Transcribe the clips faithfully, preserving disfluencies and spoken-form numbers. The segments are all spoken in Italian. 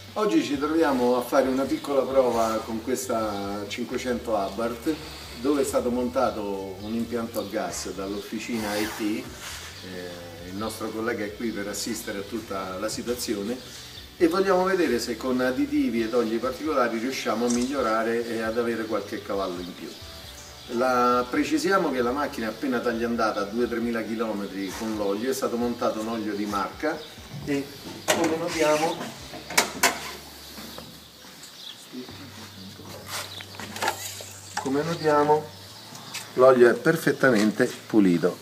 Oggi ci troviamo a fare una piccola prova con questa cinquecento Abarth, dove è stato montato un impianto a gas dall'officina I T. Eh, il nostro collega è qui per assistere a tutta la situazione e vogliamo vedere se con additivi ed oli particolari riusciamo a migliorare e ad avere qualche cavallo in più. La, precisiamo che la macchina è appena tagliandata a due tre mila chilometri con l'olio, è stato montato un olio di marca e come notiamo come notiamo l'olio è perfettamente pulito,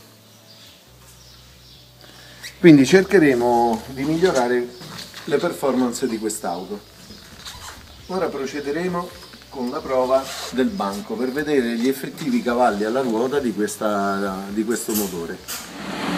quindi cercheremo di migliorare le performance di quest'auto. Ora procederemo con la prova del banco per vedere gli effettivi cavalli alla ruota di, questa, di questo motore.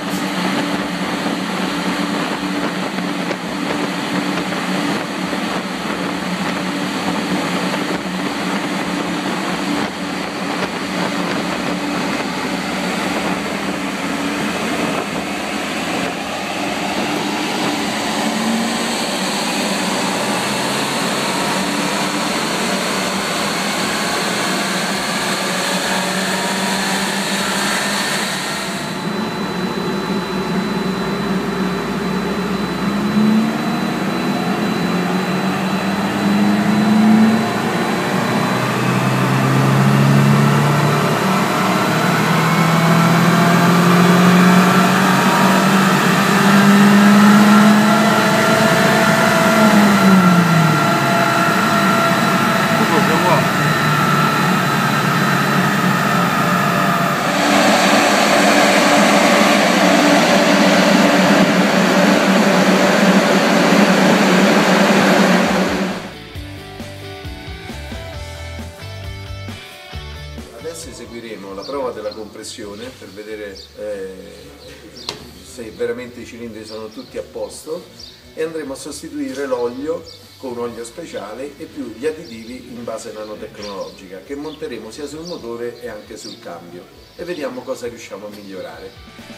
Adesso eseguiremo la prova della compressione per vedere eh, se veramente i cilindri sono tutti a posto e andremo a sostituire l'olio con un olio speciale e più gli additivi in base nanotecnologica che monteremo sia sul motore e anche sul cambio e vediamo cosa riusciamo a migliorare.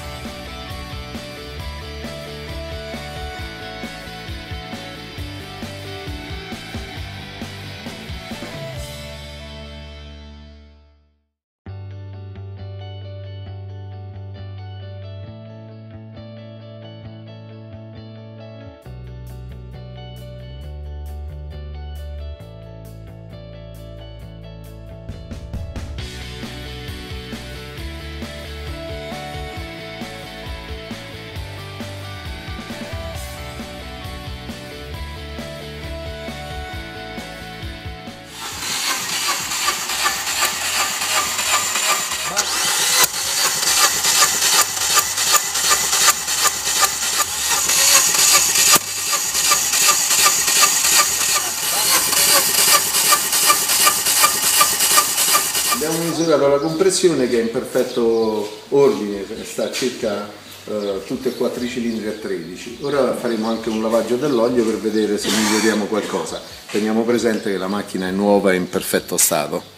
Abbiamo misurato la compressione che è in perfetto ordine, sta a circa eh, tutti e quattro i cilindri a tredici. Ora faremo anche un lavaggio dell'olio per vedere se miglioriamo qualcosa. Teniamo presente che la macchina è nuova e in perfetto stato.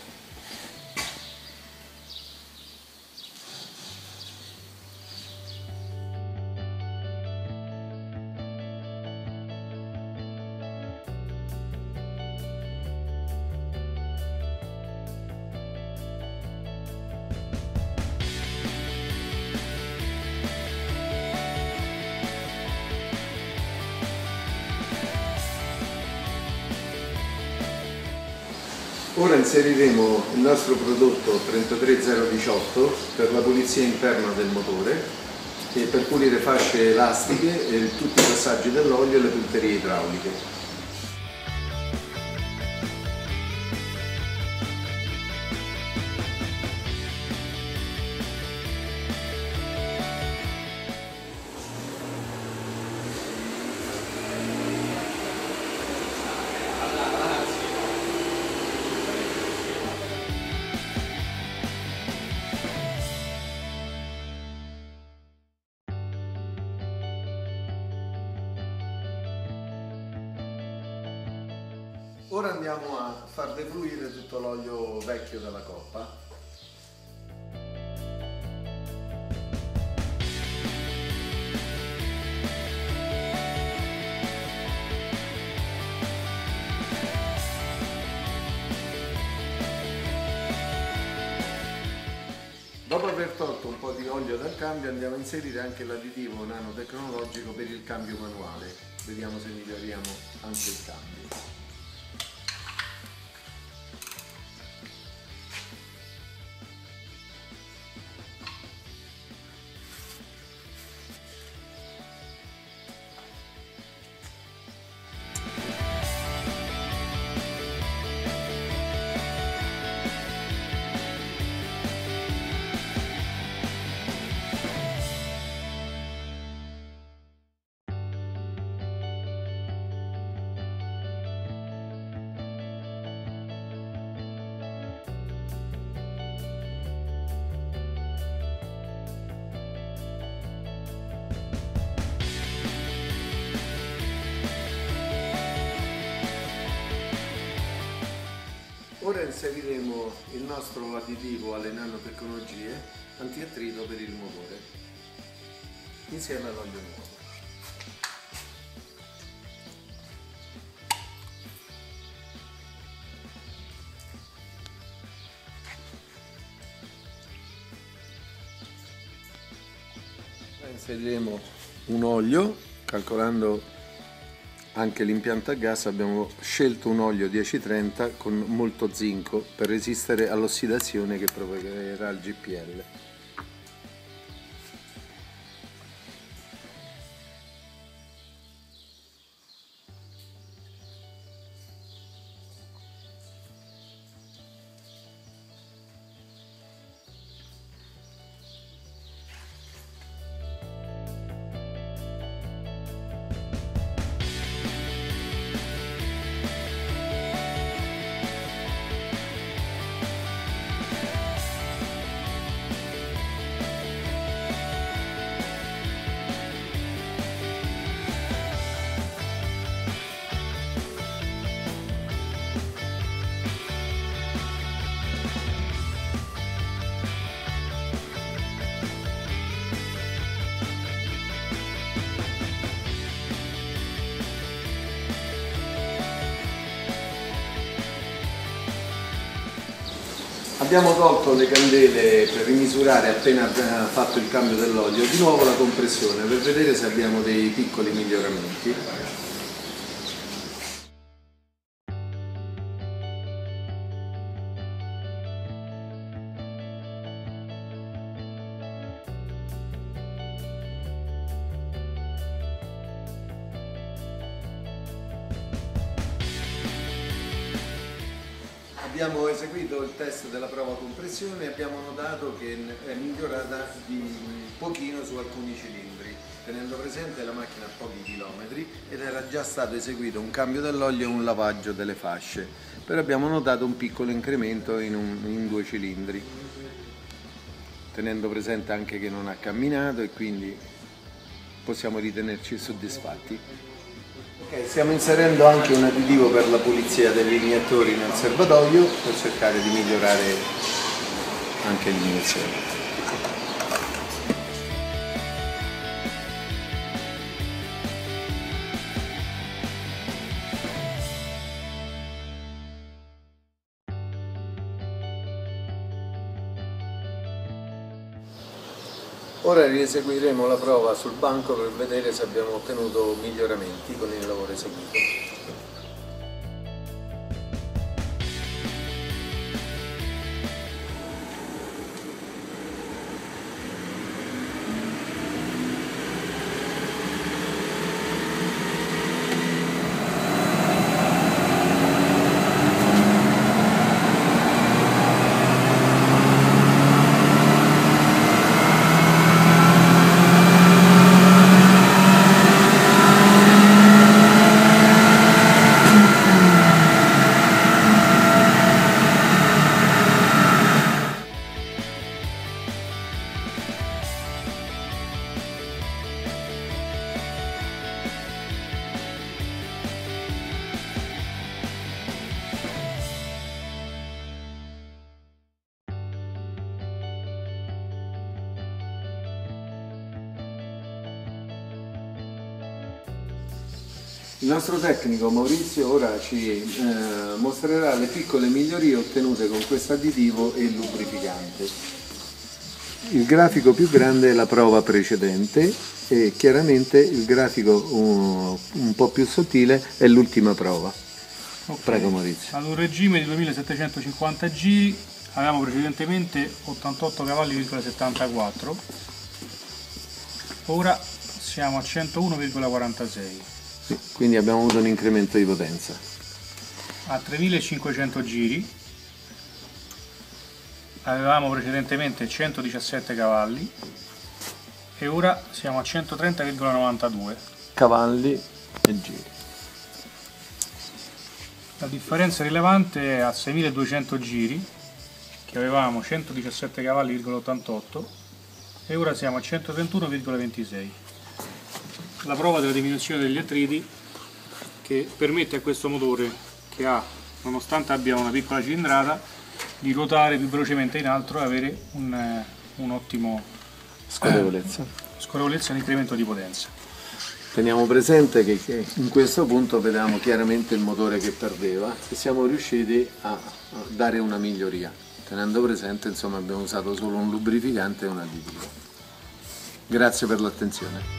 Ora inseriremo il nostro prodotto trentatré zero diciotto per la pulizia interna del motore e per pulire fasce elastiche e tutti i passaggi dell'olio e le punterie idrauliche. Ora andiamo a far defluire tutto l'olio vecchio dalla coppa. aver tolto un po' di olio dal cambio andiamo a inserire anche l'additivo nanotecnologico per il cambio manuale. Vediamo se miglioriamo anche il cambio. Ora inseriremo il nostro additivo alle nanotecnologie antiattrito per il motore insieme all'olio nuovo. Inseriremo un olio, calcolando anche l'impianto a gas abbiamo scelto un olio dieci trenta con molto zinco per resistere all'ossidazione che provocherà il G P L. Abbiamo tolto le candele per rimisurare appena fatto il cambio dell'olio, di nuovo la compressione per vedere se abbiamo dei piccoli miglioramenti. Abbiamo eseguito il test della prova compressione e abbiamo notato che è migliorata di pochino su alcuni cilindri, tenendo presente la macchina a pochi chilometri ed era già stato eseguito un cambio dell'olio e un lavaggio delle fasce, però abbiamo notato un piccolo incremento in, un, in due cilindri, tenendo presente anche che non ha camminato e quindi possiamo ritenerci soddisfatti. Okay, stiamo inserendo anche un additivo per la pulizia degli iniettori nel serbatoio per cercare di migliorare anche l'iniezione. Ora rieseguiremo la prova sul banco per vedere se abbiamo ottenuto miglioramenti con il lavoro eseguito. Il nostro tecnico Maurizio ora ci eh, mostrerà le piccole migliorie ottenute con questo additivo e il lubrificante. il grafico più grande è la prova precedente e chiaramente il grafico un, un po' più sottile è l'ultima prova. Okay. Prego Maurizio. Ad un regime di duemilasettecentocinquanta giri avevamo precedentemente ottantotto cavalli virgola settantaquattro, ora siamo a centouno virgola quarantasei. Sì, quindi abbiamo avuto un incremento di potenza. A tremilacinquecento giri avevamo precedentemente centodiciassette cavalli e ora siamo a centotrenta virgola novantadue cavalli e giri. La differenza rilevante è a seimiladuecento giri, che avevamo centodiciassette cavalli virgola ottantotto e ora siamo a centotrentuno virgola ventisei. La prova della diminuzione degli attriti, che permette a questo motore, che ha, nonostante abbia una piccola cilindrata, di ruotare più velocemente in alto e avere un, un ottimo scorrevolezza. scorrevolezza e un incremento di potenza. Teniamo presente che, che in questo punto vediamo chiaramente il motore che perdeva e siamo riusciti a, a dare una miglioria, tenendo presente insomma abbiamo usato solo un lubrificante e un additivo. Grazie per l'attenzione.